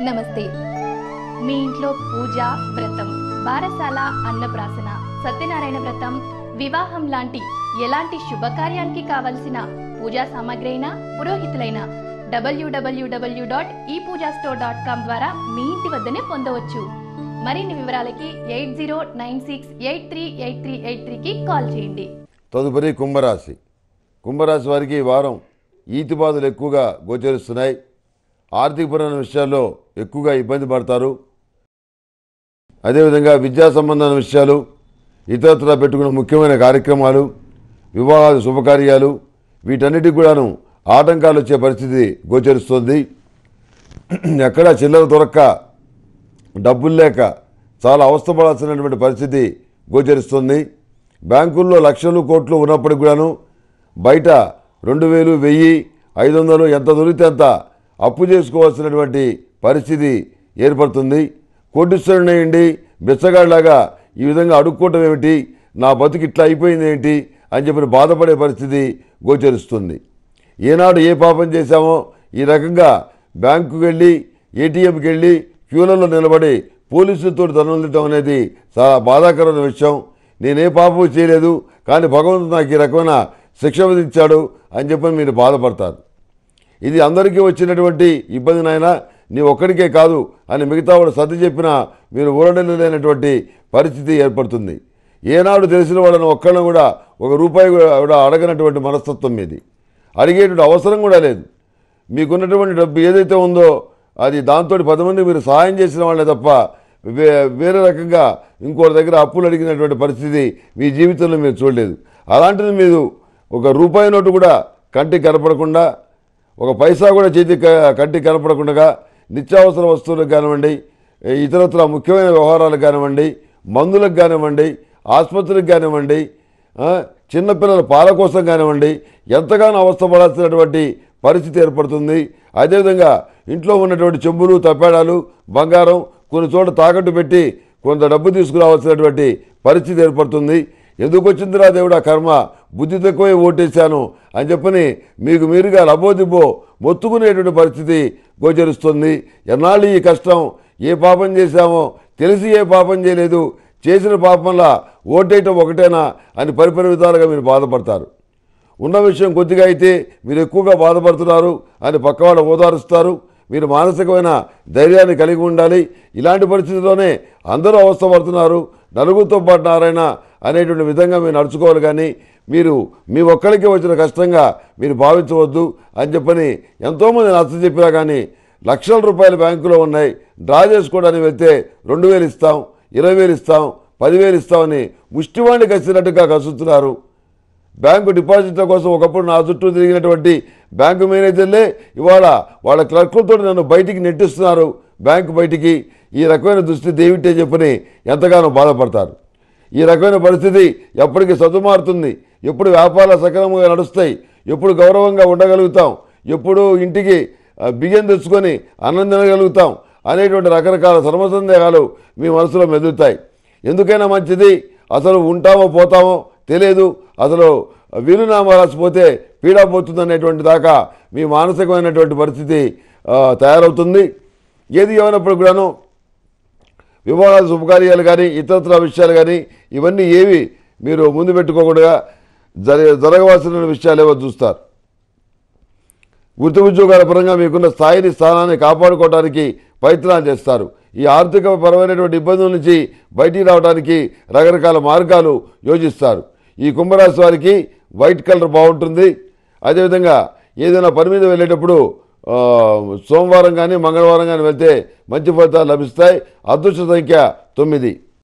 నమస్తే. మీ ఇంట్లో పూజ, వ్రతం, బారసాల, అన్నప్రాసన, సత్యనారాయణ వ్రతం, వివాహం లాంటి ఎలాంటి శుభకార్యానికి కావలసిన పూజా సామాగ్రి అయినా, పురోహితులైన www.epoojastore.com ద్వారా మీ ఇంటి వద్దనే పొందవచ్చు. మరిన్ని వివరాలకి 8096838383కి కాల్ చేయండి. తదుపరి కుంభరాశి. కుంభరాశి వారికి ఈ వారం ఈతిబాధలు ఎక్కువగా గోచరిస్తున్నాయి. ఆర్థికపరమైన విషయాల్లో ఎక్కువగా ఇబ్బంది పడతారు. అదేవిధంగా విద్యా సంబంధమైన విషయాలు, ఇతరత్రా పెట్టుకున్న ముఖ్యమైన కార్యక్రమాలు, వివాహాలు, శుభకార్యాలు, వీటన్నిటికి కూడాను ఆటంకాలు వచ్చే పరిస్థితి గోచరిస్తుంది. ఎక్కడా చిల్లర దొరక్క, డబ్బులు లేక చాలా అవస్థపడాల్సినటువంటి పరిస్థితి గోచరిస్తుంది. బ్యాంకుల్లో లక్షలు, కోట్లు ఉన్నప్పటికి కూడాను బయట 2000, 1000, 500 ఎంత దొరికితే అంత అప్పు చేసుకోవాల్సినటువంటి పరిస్థితి ఏర్పడుతుంది. కోటీశ్వరునేయండి బిచ్చగాడిలాగా ఈ విధంగా అడుక్కోవటం ఏమిటి, నా బతుకు ఇట్లా అయిపోయింది ఏంటి అని చెప్పి బాధపడే పరిస్థితి గోచరిస్తుంది. ఏనాడు ఏ పాపం చేశామో ఈ రకంగా బ్యాంకుకి వెళ్ళి, ఏటీఎంకి వెళ్ళి క్యూలలో నిలబడి పోలీసులతో తన్నులటం అనేది చాలా బాధాకరమైన విషయం. నేనే పాపం చేయలేదు, కానీ భగవంతుడు నాకు ఈ రకమైన శిక్ష విధించాడు అని చెప్పి మీరు బాధపడతారు. ఇది అందరికీ వచ్చినటువంటి ఇబ్బంది నాయన, నీ ఒక్కడికే కాదు అని మిగతా వాడు సర్ది చెప్పినా మీరు ఊరడలేనటువంటి పరిస్థితి ఏర్పడుతుంది. ఏనాడు తెలిసిన వాళ్ళని ఒక్కళ్ళని కూడా ₹1 కూడా అడగనటువంటి మనస్తత్వం మీది. అడిగేటువంటి అవసరం కూడా లేదు. మీకున్నటువంటి డబ్బు ఏదైతే ఉందో అది దాంతో 10 మంది మీరు సహాయం చేసిన వాళ్ళే తప్ప వేరే రకంగా ఇంకోటి దగ్గర అప్పులు అడిగినటువంటి పరిస్థితి మీ జీవితంలో మీరు చూడలేదు. అలాంటిది మీరు ₹1 నోటు కూడా కంటికి కనపడకుండా, ఒక పైసా కూడా కంటికి కనపడకుండా నిత్యావసర వస్తువులకు కానివ్వండి, ఇతరత్ర ముఖ్యమైన వ్యవహారాలకు కానివ్వండి, మందులకు కానివ్వండి, ఆసుపత్రికి కానివ్వండి, చిన్నపిల్లల పాల కోసం కానివ్వండి ఎంతగానో అవస్థపడాల్సినటువంటి పరిస్థితి ఏర్పడుతుంది. అదేవిధంగా ఇంట్లో ఉన్నటువంటి చెంబులు, తప్పేడాలు, బంగారం కొన్ని చోట్ల తాకట్టు పెట్టి కొంత డబ్బు తీసుకురావాల్సినటువంటి పరిస్థితి ఏర్పడుతుంది. ఎందుకు వచ్చిందిరా దేవుడా కర్మ, బుద్ధి తక్కువే ఓటేశాను అని చెప్పని మీకు మీరుగా లబోదిబ్బో మొత్తుకునేటువంటి పరిస్థితి గోచరిస్తుంది. ఎన్నాళ్ళు ఈ కష్టం, ఏ పాపం చేశామో తెలిసి ఏ పాపం చేయలేదు, చేసిన పాపంలా ఓటేయటం ఒకటేనా అని పరిపరి విధాలుగా మీరు బాధపడతారు. ఉన్న విషయం కొద్దిగా అయితే మీరు ఎక్కువగా బాధపడుతున్నారు అని పక్కవాడు ఓదారుస్తారు. మీరు మానసికమైన ధైర్యాన్ని కలిగి ఉండాలి. ఇలాంటి పరిస్థితిలోనే అందరూ అవస్థపడుతున్నారు, నలుగురితో పాటు నారాయణ అనేటువంటి విధంగా మీరు నడుచుకోవాలి. కానీ మీరు మీ ఒక్కరికి వచ్చిన కష్టంగా మీరు భావించవద్దు అని చెప్పని ఎంతోమంది నచ్చ చెప్పినా కానీ లక్షల రూపాయలు బ్యాంకులో ఉన్నాయి, డ్రా చేసుకోవడానికి వెళ్తే 2000 ఇస్తాం, 20,000 ఇస్తాం, 10,000 ఇస్తామని ముష్టివాణ్ణి కసినట్టుగా కసుతున్నారు. బ్యాంకు డిపాజిట్ల కోసం ఒకప్పుడు నా చుట్టూ తిరిగినటువంటి బ్యాంకు మేనేజర్లే ఇవాళ వాళ్ళ క్లర్కులతో నన్ను బయటికి నెట్టిస్తున్నారు, బ్యాంకు బయటికి. ఈ రకమైన దుస్థితి ఏమిటే చెప్పని ఎంతగానో బాధపడతారు. ఈ రకమైన పరిస్థితి ఎప్పటికీ సద్దుమారుతుంది, ఎప్పుడు వ్యాపారాలు సక్రమంగా నడుస్తాయి, ఎప్పుడు గౌరవంగా ఉండగలుగుతాం, ఎప్పుడు ఇంటికి బియ్యం తెచ్చుకొని అన్నం తినగలుగుతాం అనేటువంటి రకరకాల సర్వసందేహాలు మీ మనసులో మెదులుతాయి. ఎందుకైనా మంచిది, అసలు ఉంటామో పోతామో తెలియదు, అసలు వీలునామా రాసిపోతే పీడా పోతుందనేటువంటి దాకా మీ మానసికమైనటువంటి పరిస్థితి తయారవుతుంది. ఏది ఏమైనప్పుడు కూడాను వివాహాలు, శుభకార్యాలు కానీ, ఇతరత్ర విషయాలు కానీ ఇవన్నీ ఏవి మీరు ముందు పెట్టుకోకుండా జరగవలసిన విషయాలు ఏవో చూస్తారు. వృత్తి ఉద్యోగాల పరంగా మీకున్న స్థాయిని, స్థానాన్ని కాపాడుకోవడానికి ప్రయత్నాలు చేస్తారు. ఈ ఆర్థిక పరమైనటువంటి ఇబ్బందుల నుంచి బయటికి రావడానికి రకరకాల మార్గాలు యోచిస్తారు. ఈ కుంభరాశి వారికి వైట్ కలర్ బాగుంటుంది. అదేవిధంగా ఏదైనా పని మీద వెళ్ళేటప్పుడు సోమవారం కానీ, మంగళవారం కానీ వెళ్తే మంచి ఫలితాలు లభిస్తాయి. అదృష్ట సంఖ్య 9.